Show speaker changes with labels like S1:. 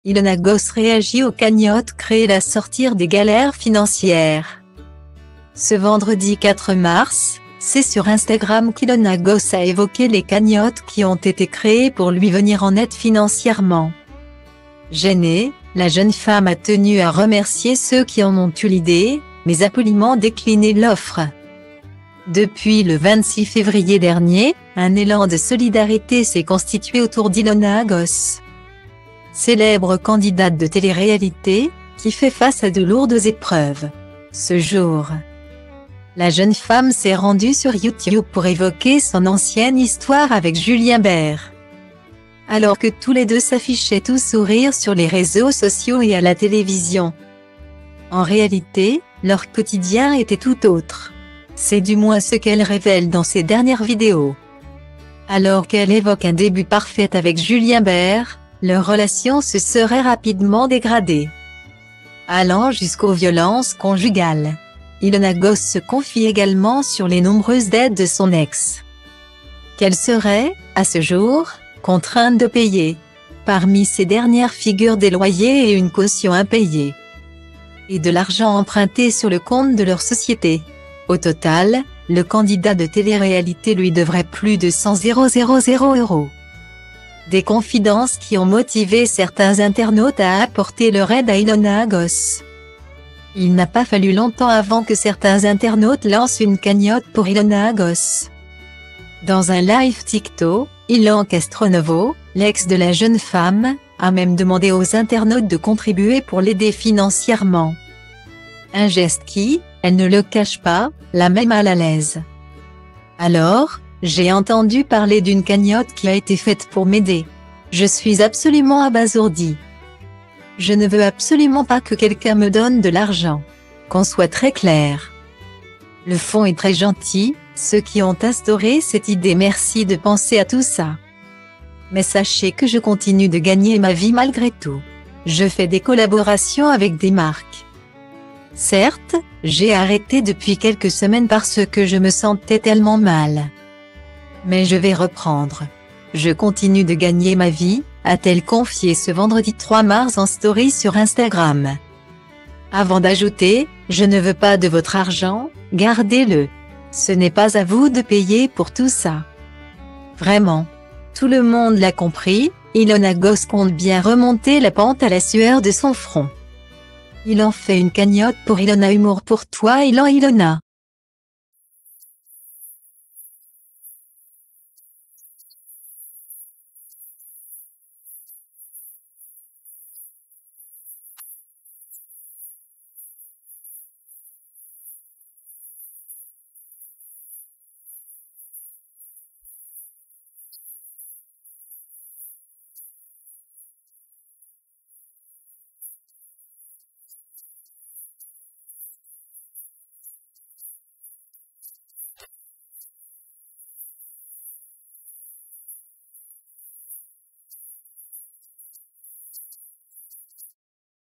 S1: Ilona Goss réagit aux cagnottes créées à sortir des galères financières. Ce vendredi 4 mars, c'est sur Instagram qu'Ilona Goss a évoqué les cagnottes qui ont été créées pour lui venir en aide financièrement. Gênée, la jeune femme a tenu à remercier ceux qui en ont eu l'idée, mais a poliment décliné l'offre. Depuis le 26 février dernier, un élan de solidarité s'est constitué autour d'Ilona Goss. Célèbre candidate de télé-réalité, qui fait face à de lourdes épreuves. Ce jour, la jeune femme s'est rendue sur YouTube pour évoquer son ancienne histoire avec Julien Bert. Alors que tous les deux s'affichaient tout sourire sur les réseaux sociaux et à la télévision. En réalité, leur quotidien était tout autre. C'est du moins ce qu'elle révèle dans ses dernières vidéos. Alors qu'elle évoque un début parfait avec Julien Bert, leur relation se serait rapidement dégradée, allant jusqu'aux violences conjugales. Ilona Goss se confie également sur les nombreuses dettes de son ex, qu'elle serait, à ce jour, contrainte de payer. Parmi ces dernières figurent des loyers et une caution impayée, et de l'argent emprunté sur le compte de leur société. Au total, le candidat de télé-réalité lui devrait plus de 100 000 €. Des confidences qui ont motivé certains internautes à apporter leur aide à Ilona Goss. Il n'a pas fallu longtemps avant que certains internautes lancent une cagnotte pour Ilona Goss. Dans un live TikTok, Ilan Castronovo, l'ex de la jeune femme, a même demandé aux internautes de contribuer pour l'aider financièrement. Un geste qui, elle ne le cache pas, la met mal à l'aise. Alors, j'ai entendu parler d'une cagnotte qui a été faite pour m'aider. Je suis absolument abasourdie. Je ne veux absolument pas que quelqu'un me donne de l'argent. Qu'on soit très clair. Le fond est très gentil, ceux qui ont instauré cette idée, merci de penser à tout ça. Mais sachez que je continue de gagner ma vie malgré tout. Je fais des collaborations avec des marques. Certes, j'ai arrêté depuis quelques semaines parce que je me sentais tellement mal. Mais je vais reprendre. Je continue de gagner ma vie, a-t-elle confié ce vendredi 3 mars en story sur Instagram. Avant d'ajouter, je ne veux pas de votre argent, gardez-le. Ce n'est pas à vous de payer pour tout ça. Vraiment. Tout le monde l'a compris, Ilona Goss compte bien remonter la pente à la sueur de son front. Il en fait une cagnotte pour Ilona Humour pour toi Ilona.